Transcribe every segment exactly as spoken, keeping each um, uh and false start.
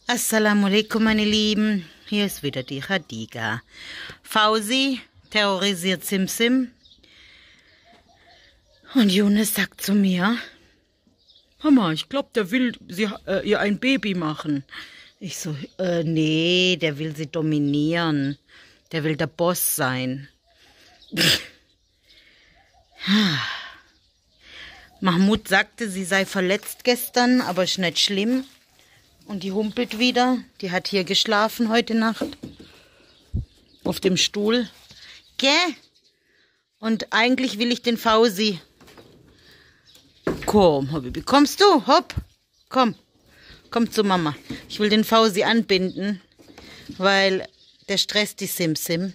Assalamu alaikum, meine Lieben. Hier ist wieder die Khadija. Fauzi terrorisiert Simsim. Und Younes sagt zu mir: Mama, ich glaube, der will sie, äh, ihr ein Baby machen. Ich so, äh, nee, der will sie dominieren. Der will der Boss sein. Mahmoud sagte, sie sei verletzt gestern, aber ist nicht schlimm. Und die humpelt wieder. Die hat hier geschlafen heute Nacht. Auf dem Stuhl. Gell? Und eigentlich will ich den Fauzi. Komm, Habibi, kommst du? Hopp. Komm. Komm zu Mama. Ich will den Fauzi anbinden, weil der stresst die Simsim.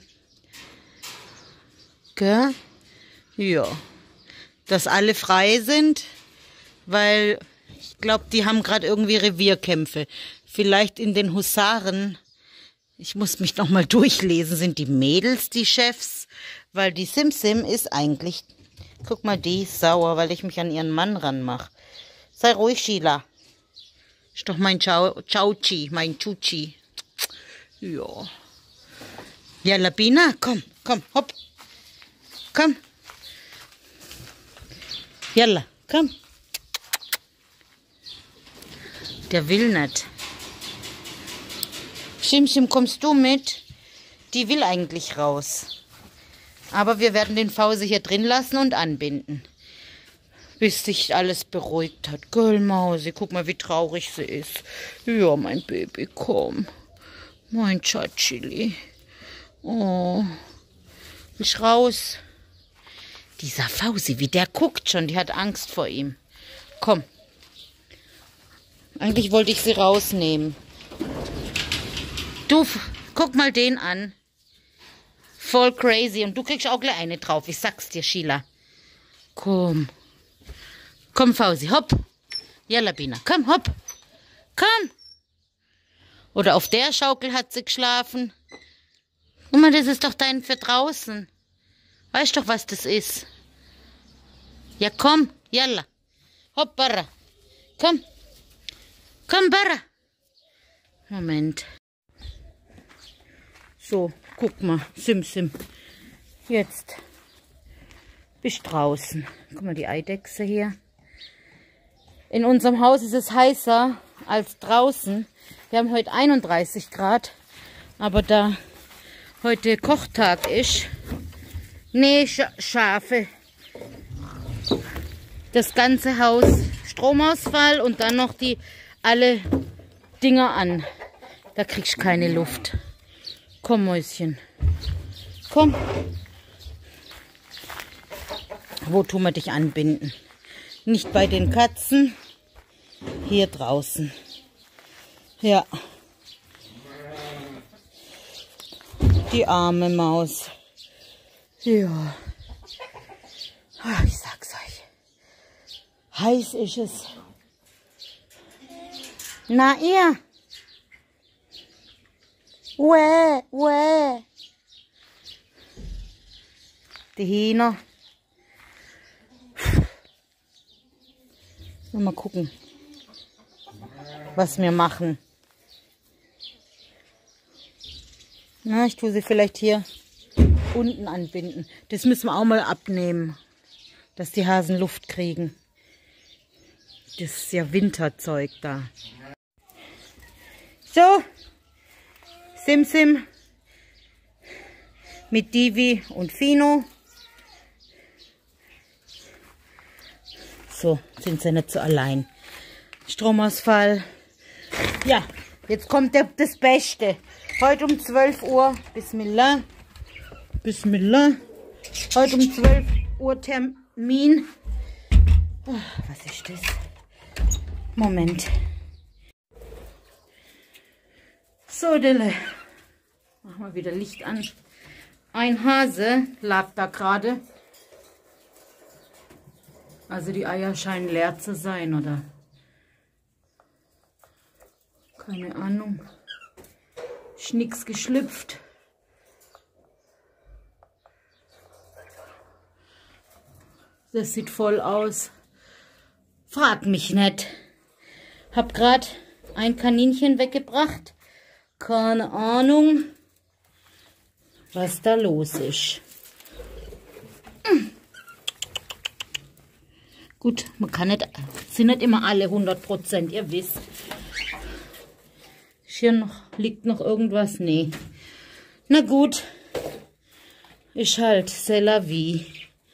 Gell? Ja. Dass alle frei sind, weil ich glaube, die haben gerade irgendwie Revierkämpfe. Vielleicht in den Husaren. Ich muss mich noch mal durchlesen. Sind die Mädels die Chefs? Weil die Simsim ist eigentlich... Guck mal, die ist sauer, weil ich mich an ihren Mann ranmache. Sei ruhig, Sheila. Ist doch mein Chauchi, mein Chuchi. Ja. Ja, Labina, komm, komm, hopp. Komm. Jalla, komm. Der will nicht. Schimschim, kommst du mit? Die will eigentlich raus. Aber wir werden den Fauzi hier drin lassen und anbinden. Bis sich alles beruhigt hat. Gell, Mausi, guck mal, wie traurig sie ist. Ja, mein Baby, komm. Mein Tschatschili. Oh. Willst raus? Dieser Fauzi, wie der guckt schon, die hat Angst vor ihm. Komm. Eigentlich wollte ich sie rausnehmen. Du, guck mal den an. Voll crazy. Und du kriegst auch gleich eine drauf. Ich sag's dir, Sheila. Komm. Komm, Fauzi, hopp. Ja, Labina, komm, hopp. Komm. Oder auf der Schaukel hat sie geschlafen. Guck mal, das ist doch dein für draußen. Weißt doch, was das ist. Ja, komm, jalla. Hopp, barra. Komm. Komm, barra. Moment. So, guck mal, Simsim. Jetzt bist du draußen. Guck mal, die Eidechse hier. In unserem Haus ist es heißer als draußen. Wir haben heute einunddreißig Grad. Aber da heute Kochtag ist, nee, Sch Schafe. Das ganze Haus Stromausfall und dann noch die alle Dinger an. Da kriegst du keine Luft. Komm, Mäuschen. Komm. Wo tun wir dich anbinden? Nicht bei den Katzen. Hier draußen. Ja. Die arme Maus. Ja. Ach, ich sag's euch. Heiß ist es. Na, ihr. Uäh, uäh. Die Hähner. Mal gucken, was wir machen. Na, ich tue sie vielleicht hier unten anbinden. Das müssen wir auch mal abnehmen, dass die Hasen Luft kriegen. Das ist ja Winterzeug da. So, Simsim mit Divi und Fino. So, sind sie nicht so allein. Stromausfall. Ja, jetzt kommt der, das Beste. Heute um zwölf Uhr, Bismillah, Bismillah. Heute um zwölf Uhr Termin. Oh, was ist das? Moment. So, Dille. Machen wir wieder Licht an. Ein Hase lag da gerade. Also die Eier scheinen leer zu sein, oder? Keine Ahnung. Ist nix geschlüpft. Das sieht voll aus. Frag mich nicht. Hab grad ein Kaninchen weggebracht. Keine Ahnung, was da los ist. Hm. Gut, man kann nicht, sind nicht immer alle hundert Prozent, ihr wisst. Hier noch, liegt noch irgendwas? Nee. Na gut, ist halt c'est la vie.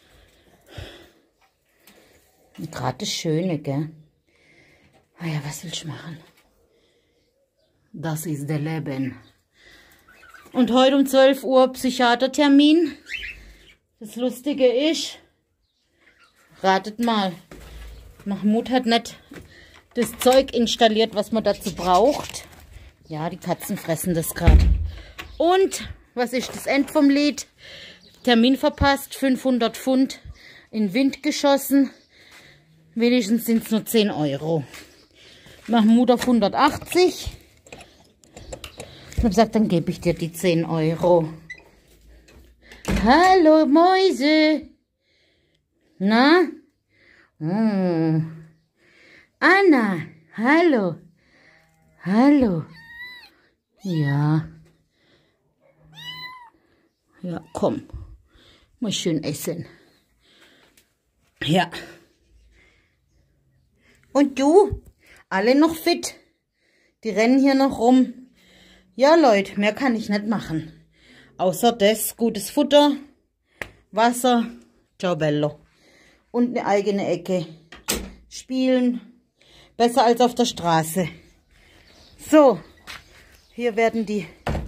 Gerade das Schöne, gell? Ah ja, was will ich machen? Das ist der Leben. Und heute um zwölf Uhr Psychiatertermin. Das Lustige ist, ratet mal, Mahmoud hat nicht das Zeug installiert, was man dazu braucht. Ja, die Katzen fressen das gerade. Und, was ist das End vom Lied? Termin verpasst, fünfhundert Pfund in den Wind geschossen. Wenigstens sind es nur zehn Euro. Mahmoud auf hundertachtzig. Ich habe gesagt, dann gebe ich dir die zehn Euro. Hallo Mäuse. Na? Oh. Anna, hallo. Hallo. Ja. Ja, komm. Mal schön essen. Ja. Und du? Alle noch fit? Die rennen hier noch rum. Ja, Leute, mehr kann ich nicht machen. Außer das, gutes Futter, Wasser, ciao bello. Und eine eigene Ecke. Spielen. Besser als auf der Straße. So. Hier werden die...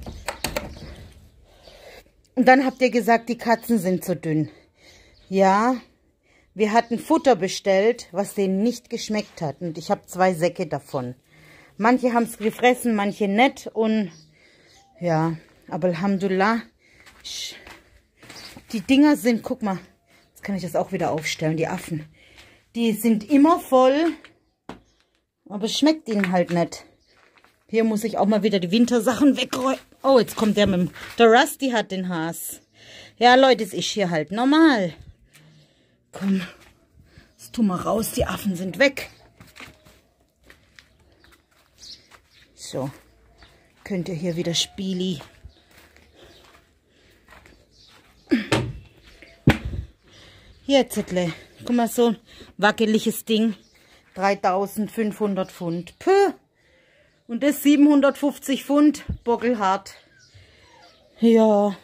Und dann habt ihr gesagt, die Katzen sind zu dünn. Ja, wir hatten Futter bestellt, was denen nicht geschmeckt hat. Und ich habe zwei Säcke davon. Manche haben es gefressen, manche nicht. Und ja, aber Alhamdulillah. Die Dinger sind, guck mal, jetzt kann ich das auch wieder aufstellen, die Affen. Die sind immer voll, aber es schmeckt ihnen halt nicht. Hier muss ich auch mal wieder die Wintersachen wegräumen. Oh, jetzt kommt der mit dem... Der Rusty hat den Haas. Ja, Leute, es ist hier halt normal. Komm, jetzt tu mal raus, die Affen sind weg. So, könnt ihr hier wieder Spieli. Hier, Zettle. Guck mal, so ein wackeliges Ding. dreitausendfünfhundert Pfund. Puh. Und das siebenhundertfünfzig Pfund. Bockelhart. Ja.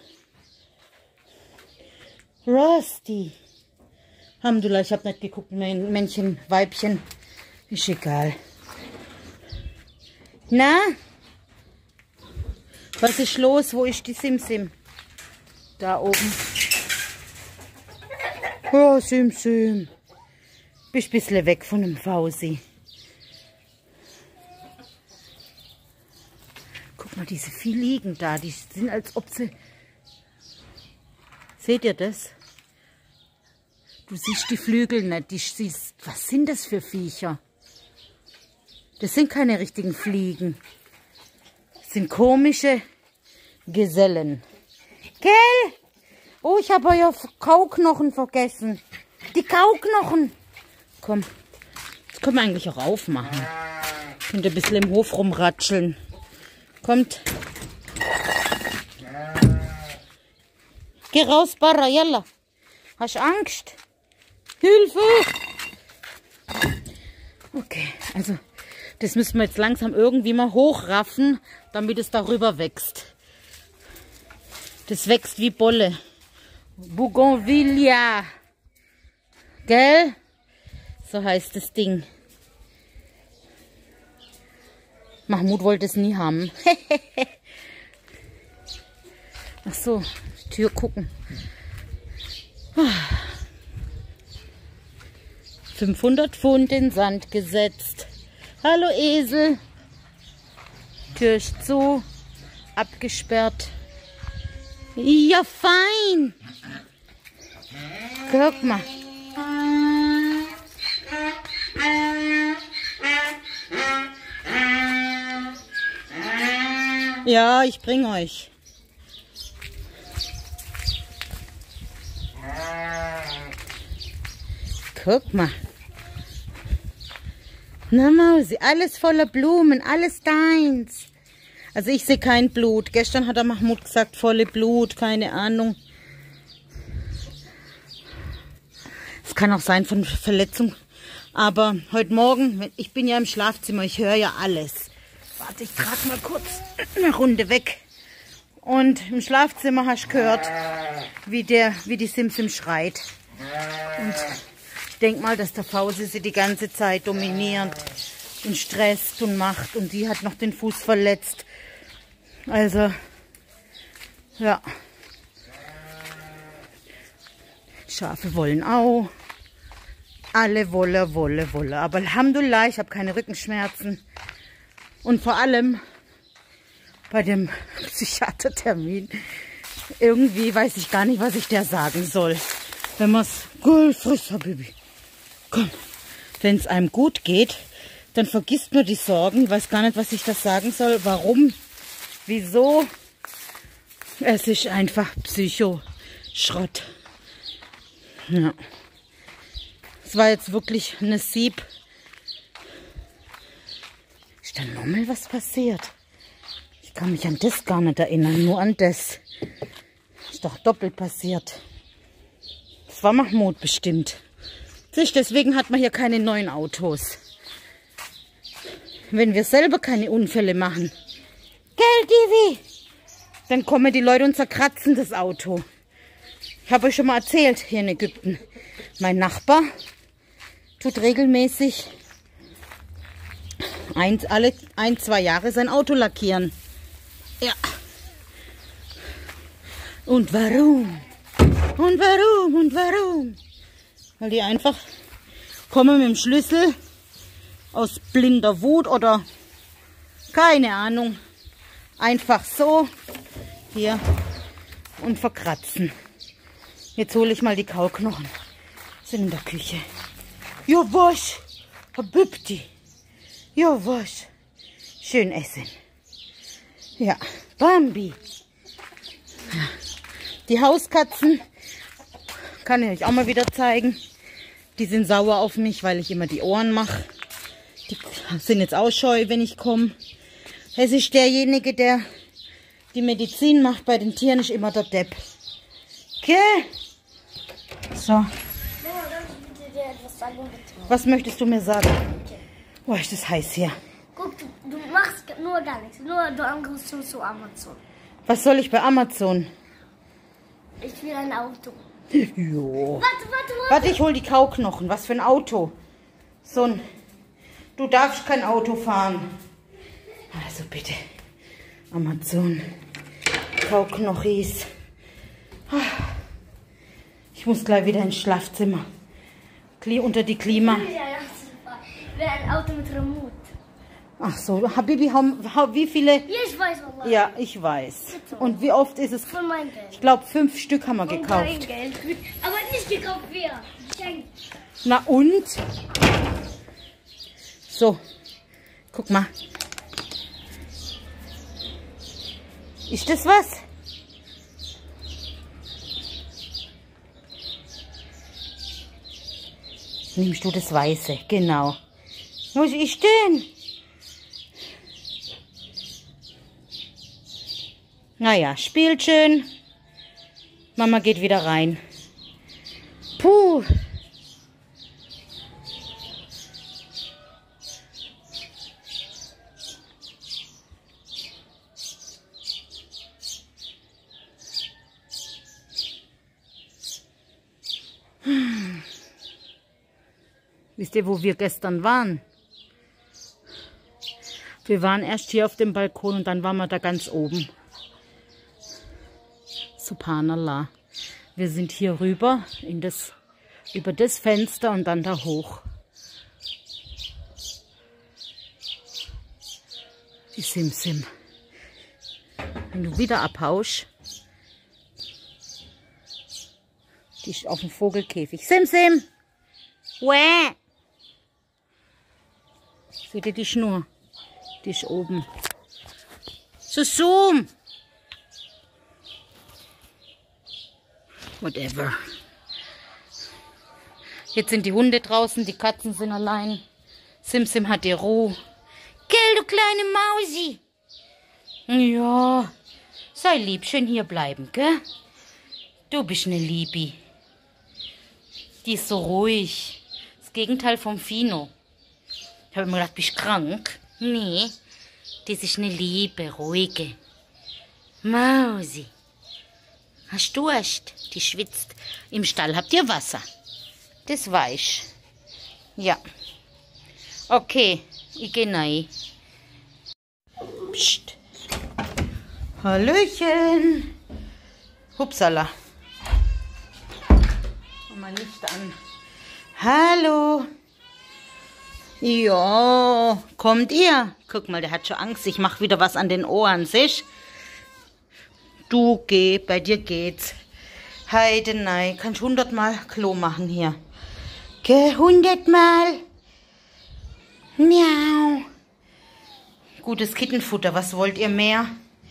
Rusty. Alhamdulillah, ich habe nicht geguckt. Männchen, Weibchen. Ist egal. Na? Was ist los? Wo ist die Simsim? Da oben. Oh, Simsim. Bist ein bisschen weg von dem Fausi. Guck mal, diese Vieh liegen da. Die sind, als ob sie... Seht ihr das? Du siehst die Flügel nicht. Die siehst... Was sind das für Viecher? Das sind keine richtigen Fliegen. Das sind komische Gesellen. Gell? Oh, ich habe euer Kauknochen vergessen. Die Kauknochen. Komm, das können wir eigentlich auch aufmachen. Könnt ihr ein bisschen im Hof rumratscheln. Kommt. Geh raus, Barra, yalla. Hast du Angst? Hilfe! Okay, also das müssen wir jetzt langsam irgendwie mal hochraffen, damit es darüber wächst. Das wächst wie Bolle. Bougainvillea. Gell? So heißt das Ding. Mahmoud wollte es nie haben. Ach so, Tür gucken. fünfhundert Pfund in Sand gesetzt. Hallo Esel. Tür ist zu. Abgesperrt. Ja, fein. Guck mal. Ja, ich bring euch. Guck mal. Na Mausi, alles voller Blumen, alles deins. Also ich sehe kein Blut. Gestern hat der Mahmoud gesagt, volle Blut, keine Ahnung. Es kann auch sein von Verletzung. Aber heute Morgen, ich bin ja im Schlafzimmer, ich höre ja alles. Warte, ich trage mal kurz eine Runde weg. Und im Schlafzimmer hast du gehört, wie, der, wie die Simsim schreit. Und ich denke mal, dass der Fausi sie die ganze Zeit dominiert und stresst und macht. Und die hat noch den Fuß verletzt. Also, ja. Schafe wollen auch. Alle Wolle, Wolle, Wolle. Aber Alhamdulillah, ich habe keine Rückenschmerzen. Und vor allem bei dem Psychiatertermin, irgendwie weiß ich gar nicht, was ich der sagen soll. Wenn man es gut frisst, Habibi. Komm, wenn es einem gut geht, dann vergisst man die Sorgen. Ich weiß gar nicht, was ich das sagen soll. Warum? Wieso? Es ist einfach Psycho-Schrott. Ja. Es war jetzt wirklich eine Sieb. Ist da nochmal was passiert? Ich kann mich an das gar nicht erinnern, nur an das. Ist doch doppelt passiert. Das war Mahmoud bestimmt. Siehst, deswegen hat man hier keine neuen Autos. Wenn wir selber keine Unfälle machen, gell, Divi? Dann kommen die Leute und zerkratzen das Auto. Ich habe euch schon mal erzählt, hier in Ägypten. Mein Nachbar tut regelmäßig ein, alle ein, zwei Jahre sein Auto lackieren. Ja. Und warum? Und warum? Und warum? Weil die einfach kommen mit dem Schlüssel aus blinder Wut oder keine Ahnung. Einfach so hier und verkratzen. Jetzt hole ich mal die Kauknochen. Sind in der Küche. Ja, was? Habibti. Ja, was? Schön essen. Ja, Bambi. Ja. Die Hauskatzen kann ich euch auch mal wieder zeigen. Die sind sauer auf mich, weil ich immer die Ohren mache. Die sind jetzt auch scheu, wenn ich komme. Es ist derjenige, der die Medizin macht bei den Tieren, ist immer der Depp. Okay? So. Was möchtest du mir sagen? Oh, ist das heiß hier. Guck, du, du machst nur gar nichts. Nur du anrufst zu Amazon. Was soll ich bei Amazon? Ich will ein Auto. Jo. Warte, warte, warte. Warte, ich hol die Kauknochen. Was für ein Auto? So ein... Du darfst kein Auto fahren. Also bitte. Amazon. Kauknochis. Ich muss gleich wieder ins Schlafzimmer. Unter die Klima. Ich will ein Auto mit Remote. Ach so, Habibi, hau, hau, wie viele? Ja, ich weiß, Allah. Ja, ich weiß. Und wie oft ist es? Von meinem Geld. Ich glaube, fünf Stück haben wir Von gekauft. deinem Geld. Aber nicht gekauft, wir. Schenk. Na und? So, guck mal. Ist das was? Nimmst du das Weiße? Genau. Was ist denn? Naja, spielt schön. Mama geht wieder rein. Puh. Wisst ihr, wo wir gestern waren? Wir waren erst hier auf dem Balkon und dann waren wir da ganz oben. Subhanallah. Wir sind hier rüber in das, über das Fenster und dann da hoch. Die Simsim. Wenn du wieder abhaust, die ist auf dem Vogelkäfig. Simsim! Wäh! Seht ihr die Schnur? Die ist oben. So zoom! Whatever. Jetzt sind die Hunde draußen, die Katzen sind allein. Simsim hat die Ruhe. Gell, du kleine Mausi. Ja, sei lieb, schön hier bleiben, gell? Du bist eine Liebi. Die ist so ruhig. Das Gegenteil vom Fino. Ich habe immer gedacht, bist du krank? Nee, das ist eine liebe, ruhige Mausi. Hast du Durst? Die schwitzt. Im Stall habt ihr Wasser. Das weiß. Ja. Okay, ich gehe rein. Psst. Hallöchen. Hupsala. Mach mal Licht an. Hallo. Ja, kommt ihr? Guck mal, der hat schon Angst. Ich mach wieder was an den Ohren, siehst? Du geh, bei dir geht's. Heide, nein, kannst hundertmal Klo machen hier. Geh, hundertmal. Miau. Gutes Kittenfutter, was wollt ihr mehr?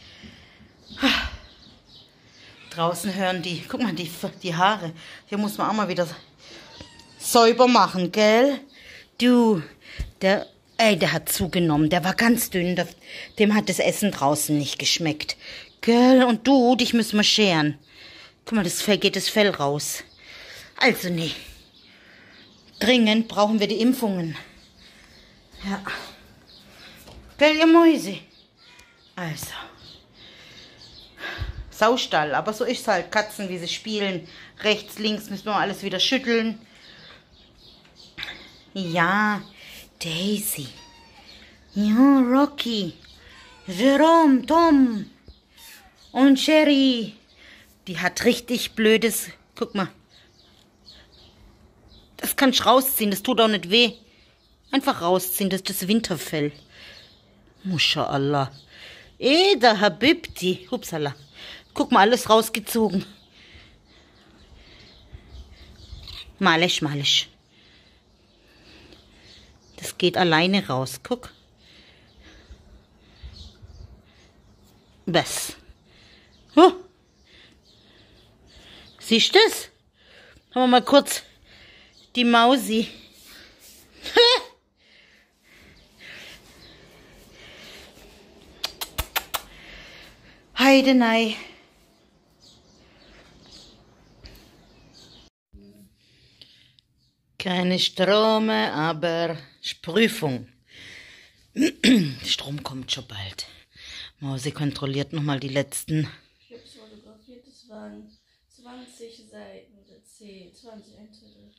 Draußen hören die, guck mal, die, die Haare. Hier muss man auch mal wieder sauber machen, gell? Du, der, ey, der hat zugenommen, der war ganz dünn, der, dem hat das Essen draußen nicht geschmeckt. Gell, und du, dich müssen wir scheren. Guck mal, das Fell, geht das Fell raus. Also, nee. Dringend brauchen wir die Impfungen. Ja. Gell, ihr Mäuse? Also. Saustall, aber so ist es halt. Katzen, wie sie spielen. Rechts, links müssen wir alles wieder schütteln. Ja, Daisy. Ja, Rocky. Jerome, Tom. Und Sherry. Die hat richtig blödes... Guck mal. Das kannst du rausziehen, das tut auch nicht weh. Einfach rausziehen, das ist das Winterfell. Mashallah. Eda Habibti. Hupsala. Guck mal, alles rausgezogen. Malisch, malisch. Das geht alleine raus. Guck. Was? Huh. Siehst du das? Haben wir mal kurz die Mausi. Heidenei. Keine Strome, aber Prüfung. Strom kommt schon bald. Mausi kontrolliert nochmal die letzten. Ich habe es fotografiert, das waren zwanzig Seiten oder zehn, zwanzig Einträge.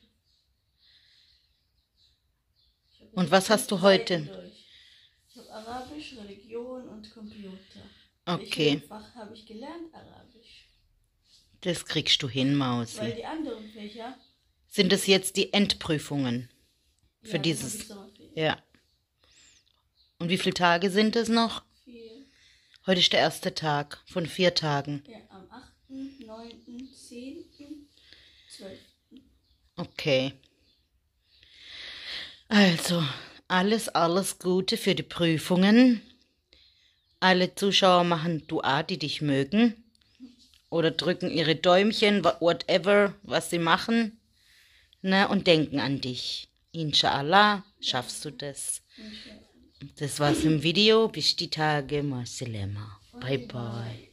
Und was hast du heute? Durch. Ich habe Arabisch, Religion und Computer. Okay. In Fach habe ich gelernt Arabisch. Das kriegst du hin, Mausi. Weil die anderen Fächer... Sind es jetzt die Endprüfungen für ja, dieses? Sommerferien. Ja. Und wie viele Tage sind es noch? Vier. Heute ist der erste Tag von vier Tagen. Ja, am achten, neunten, zehnten, zwölften Okay. Also, alles, alles Gute für die Prüfungen. Alle Zuschauer machen Dua, die dich mögen. Oder drücken ihre Däumchen, whatever, was sie machen. Ne, und denken an dich. Inshallah, schaffst du das. Das war's im Video. Bis die Tage. Maselema. Bye, bye.